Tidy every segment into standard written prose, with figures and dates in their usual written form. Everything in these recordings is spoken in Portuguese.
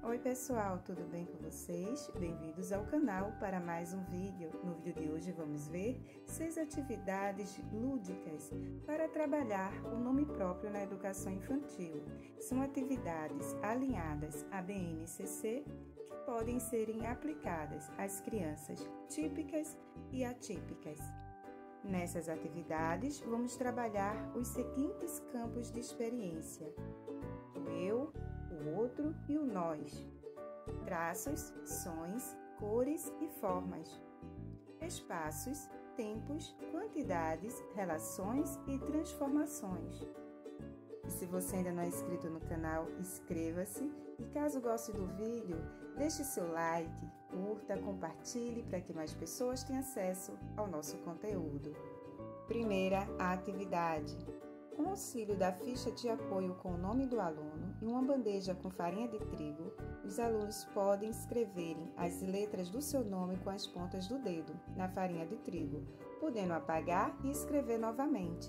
Oi pessoal, tudo bem com vocês? Bem-vindos ao canal para mais um vídeo. No vídeo de hoje vamos ver 6 atividades lúdicas para trabalhar o nome próprio na educação infantil. São atividades alinhadas à BNCC que podem serem aplicadas às crianças típicas e atípicas. Nessas atividades, vamos trabalhar os seguintes campos de experiência: o eu, o outro e o nós, traços, sons, cores e formas, espaços, tempos, quantidades, relações e transformações. E se você ainda não é inscrito no canal, inscreva-se e caso goste do vídeo, deixe seu like, curta, compartilhe para que mais pessoas tenham acesso ao nosso conteúdo. Primeira atividade. Com o auxílio da ficha de apoio com o nome do aluno e uma bandeja com farinha de trigo, os alunos podem escreverem as letras do seu nome com as pontas do dedo na farinha de trigo, podendo apagar e escrever novamente.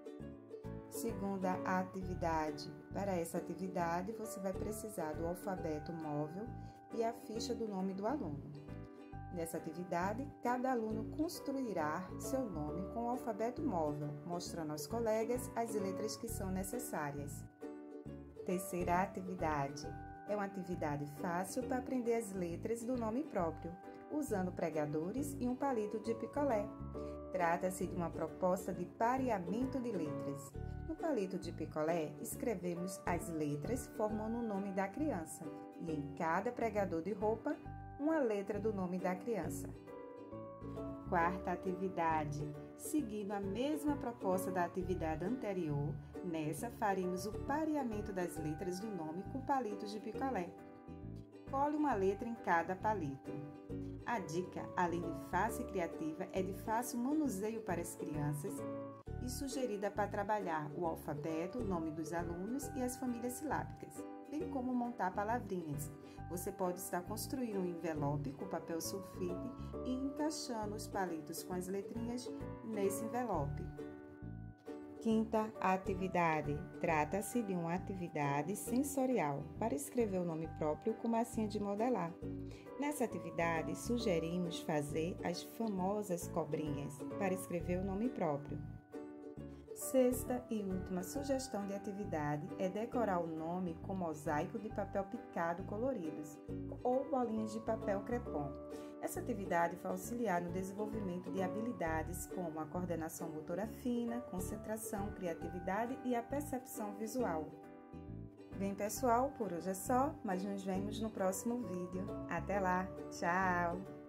Segunda atividade. Para essa atividade, você vai precisar do alfabeto móvel e a ficha do nome do aluno. Nessa atividade, cada aluno construirá seu nome com o alfabeto móvel, mostrando aos colegas as letras que são necessárias. Terceira atividade. É uma atividade fácil para aprender as letras do nome próprio, usando pregadores e um palito de picolé. Trata-se de uma proposta de pareamento de letras. No palito de picolé, escrevemos as letras formando o nome da criança e em cada pregador de roupa, uma letra do nome da criança. Quarta atividade. Seguindo a mesma proposta da atividade anterior, nessa faremos o pareamento das letras do nome com palitos de picolé. Cole uma letra em cada palito. A dica, além de fácil e criativa, é de fácil manuseio para as crianças e sugerida para trabalhar o alfabeto, o nome dos alunos e as famílias silábicas, bem como montar palavrinhas. Você pode estar construindo um envelope com papel sulfite e encaixando os palitos com as letrinhas nesse envelope. Quinta atividade. Trata-se de uma atividade sensorial para escrever o nome próprio com massinha de modelar. Nessa atividade, sugerimos fazer as famosas cobrinhas para escrever o nome próprio. Sexta e última sugestão de atividade é decorar o nome com mosaico de papel picado coloridos ou bolinhas de papel crepom. Essa atividade vai auxiliar no desenvolvimento de habilidades como a coordenação motora fina, concentração, criatividade e a percepção visual. Bem, pessoal, por hoje é só, mas nos vemos no próximo vídeo. Até lá, tchau!